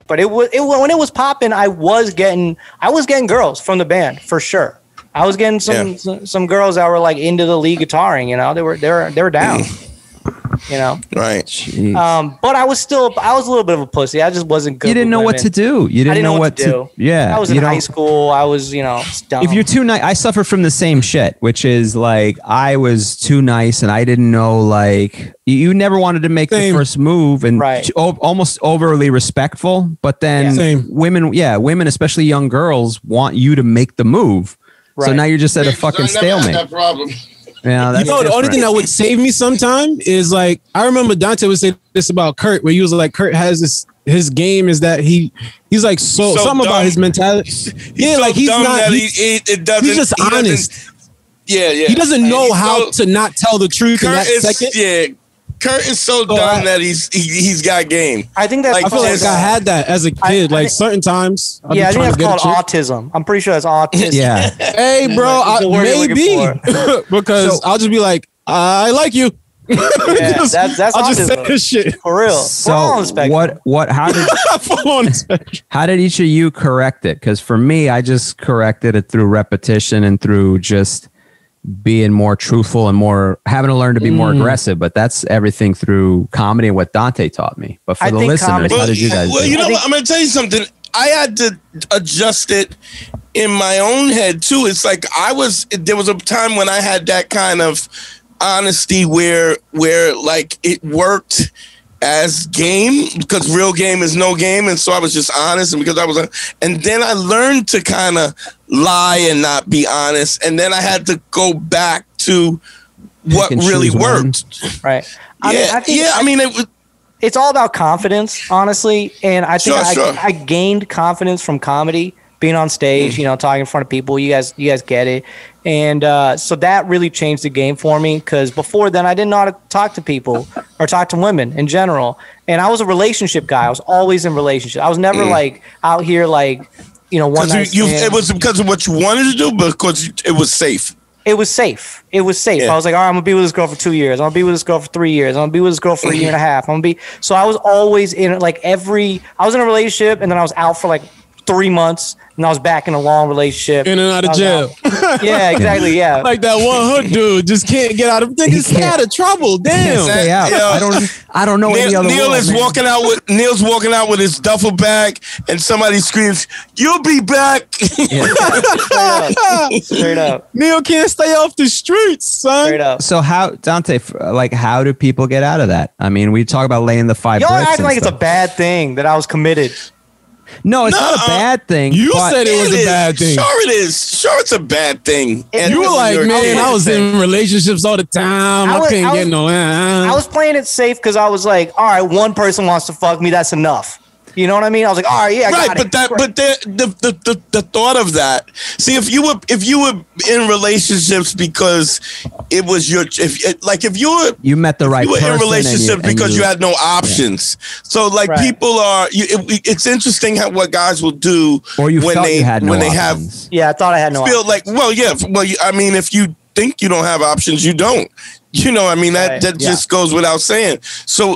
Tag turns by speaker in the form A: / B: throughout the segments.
A: But when it was popping, I was getting girls from the band for sure. I was getting some girls that were like into the lead guitaring. You know, they were down. You know,
B: right?
A: But I was a little bit of a pussy. I just wasn't good.
C: You didn't know what to do. You didn't know what to do. Yeah,
A: I was in high school. I was, dumb.
C: If you're too nice, I suffer from the same shit, which is like I was too nice and I didn't know. Like you never wanted to make the first move and almost overly respectful. But then women, especially young girls, want you to make the move. Right. So now you're just at a fucking stalemate.
B: That problem.
C: Yeah, that's
D: the only thing that would save me sometime is like I remember Dante would say this about Kurt, where he was like, Kurt has this. His game is that he's like so something about his mentality. He's
B: not.
D: He's just honest.
B: Yeah.
D: He doesn't know how to not tell the truth in that second.
B: Yeah. Kurt is so dumb that he's got game.
A: I think that's.
D: I feel like I had that as a kid. Certain times.
A: I think that's called autism. I'm pretty sure that's autism.
C: Yeah.
D: Hey, bro, maybe because I'll just be like, I like you.
A: Yeah, that's
D: I'll
A: autism.
D: just say this shit
A: For real.
C: So how did each of you correct it? Because for me, I just corrected it through repetition and through just being more truthful and more having to learn to be more aggressive. But that's everything through comedy and what Dante taught me. But for the listeners, how did you guys do it?
B: I'm going to tell you something. I had to adjust it in my own head too. It's like there was a time when I had that kind of honesty where like it worked as game, because real game is no game, and so I was just honest, and and then I learned to kind of lie and not be honest, and then I had to go back to what really worked.
A: Right.
B: I mean,
A: it's all about confidence, honestly, and I think I gained confidence from comedy, being on stage, talking in front of people. You guys get it. And so that really changed the game for me, because before then I didn't know how to talk to people or talk to women in general. And I was a relationship guy. I was always in relationship. I was never like out here like, one night stand.
B: It was because of what you wanted to do, but because it was safe.
A: It was safe. Yeah. I was like, all right, I'm going to be with this girl for 2 years. I'm going to be with this girl for 3 years. I'm going to be with this girl for a year and a half. So I was always in I was in a relationship, and then I was out for like 3 months, and I was back in a long relationship.
D: In and out of jail.
A: Yeah, exactly. Yeah.
D: Like that one hood dude just can't get out of stay out of trouble. Damn.
C: Stay out. I don't know any other
B: Neil's walking out with his duffel bag, and somebody screams, "You'll be back."
A: Straight up.
D: Neil can't stay off the streets, son.
A: Straight up.
C: So how, Dante, how do people get out of that? I mean, we talk about laying the 5 bricks.
A: Y'all act like it's a bad thing that I was committed.
C: No, it's not a bad thing.
D: You said it was a bad thing.
B: Sure it is. Sure it's a bad thing.
D: And you were like, man, I was in relationships all the time. I couldn't get no...
A: I was playing it safe because I was like, all right, one person wants to fuck me. That's enough. You know what I mean? I was like, all right, yeah, I got it.
B: But the thought of that. See, if you were in relationships because it was
C: you met the right person,
B: you were in relationships because you had no options. Yeah. So people are. It's interesting what guys will do when they have.
A: Yeah, I thought I had no.
B: Feel options. I mean, if you think you don't have options, you don't. I mean that just goes without saying. So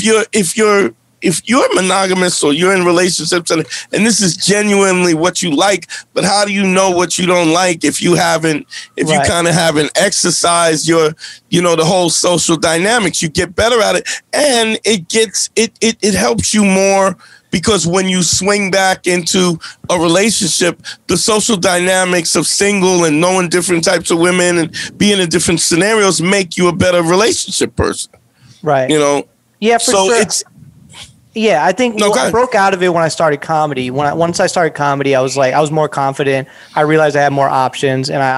B: if you're monogamous or you're in relationships and this is genuinely what you like, but how do you know what you don't like if you kind of haven't exercised your, the whole social dynamics? You get better at it, and it helps you more, because when you swing back into a relationship, the social dynamics of single and knowing different types of women and being in different scenarios make you a better relationship person.
A: Right. Yeah, for sure. Yeah, I think I broke out of it when I started comedy. Once I started comedy, I was more confident. I realized I had more options, and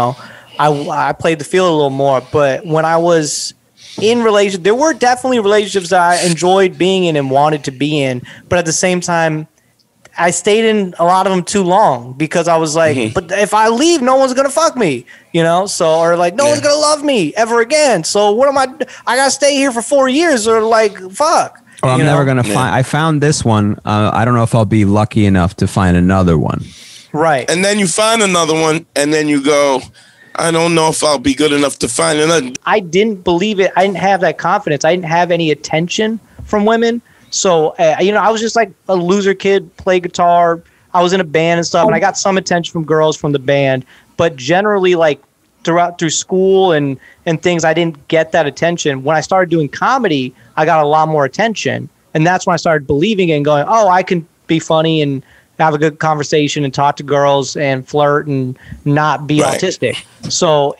A: I played the field a little more. But when I was in relationships, there were definitely relationships that I enjoyed being in and wanted to be in. But at the same time, I stayed in a lot of them too long, because I was like, but if I leave, no one's gonna fuck me, no one's gonna love me ever again. So what am I gotta stay here for 4 years, or fuck.
C: Or I'm never going to find... I found this one. I don't know if I'll be lucky enough to find another one.
A: Right.
B: And then you find another one, and then you go, I don't know if I'll be good enough to find another.
A: I didn't believe it. I didn't have that confidence. I didn't have any attention from women. So, I was just like a loser kid, play guitar. I was in a band and stuff, and I got some attention from girls from the band. But generally, like through school and things, I didn't get that attention. When I started doing comedy, I got a lot more attention. And that's when I started believing it and going, oh, I can be funny and have a good conversation and talk to girls and flirt and not be autistic. So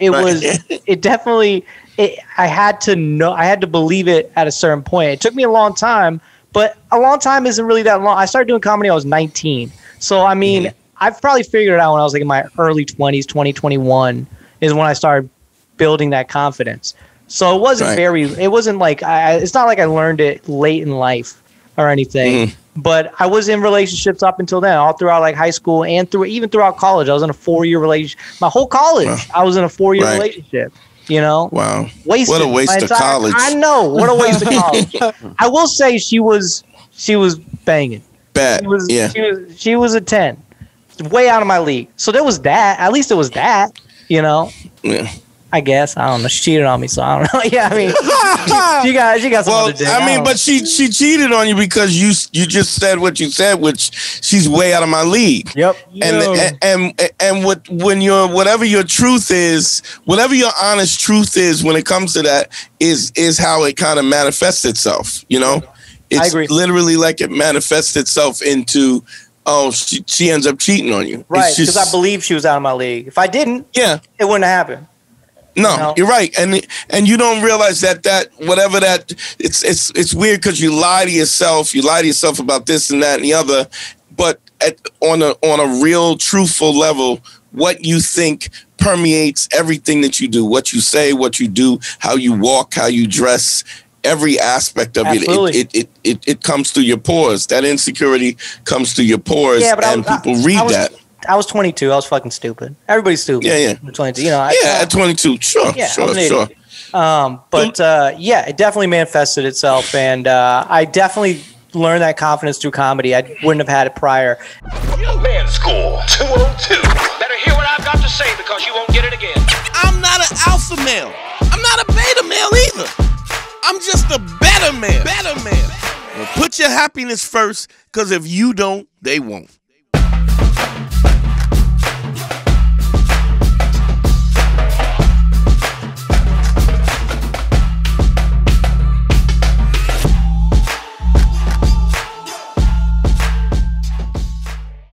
A: I had to believe it at a certain point. It took me a long time, but a long time isn't really that long. I started doing comedy when I was 19. So, I mean, I've probably figured it out when I was like in my early 20s, 2021 is when I started building that confidence. So it wasn't it's not like I learned it late in life or anything. But I was in relationships up until then, all throughout like high school and even throughout college. I was in a 4-year relationship. My whole college, I was in a 4-year relationship.
B: Wow.
A: Wasted.
B: What a waste of college.
A: I know. What a waste of college. I will say she was banging.
B: Bad.
A: She was a 10. Way out of my league. So there was that. At least it was that, Yeah. I guess. I don't know. She cheated on me, so I don't know. Yeah, I mean, she got some other dick.
B: I mean, but she cheated on you because you just said what you said, which she's way out of my league.
A: Yep.
B: And whatever your truth is, whatever your honest truth is when it comes to that is how it kind of manifests itself. It's
A: I agree.
B: Literally like it manifests itself into she ends up cheating on you.
A: Right, because I believe she was out of my league. If I didn't, it wouldn't have happened.
B: No, you're right, and you don't realize that whatever that it's weird because you lie to yourself. You lie to yourself about this and that and the other, but on a real truthful level, what you think permeates everything that you do. What you say, what you do, how you walk, how you dress. Every aspect of it comes through your pores. That insecurity comes through your pores, and people read that.
A: I was 22. I was fucking stupid. Everybody's stupid.
B: Yeah.
A: I'm 22.
B: At 22. Sure.
A: But it definitely manifested itself, and I definitely learned that confidence through comedy. I wouldn't have had it prior.
E: Young man school 202. Better hear what I've got to say because you won't get it again.
F: I'm not an alpha male. I'm not a beta male either. I'm just a better man. Well, put your happiness first, because if you don't, they won't.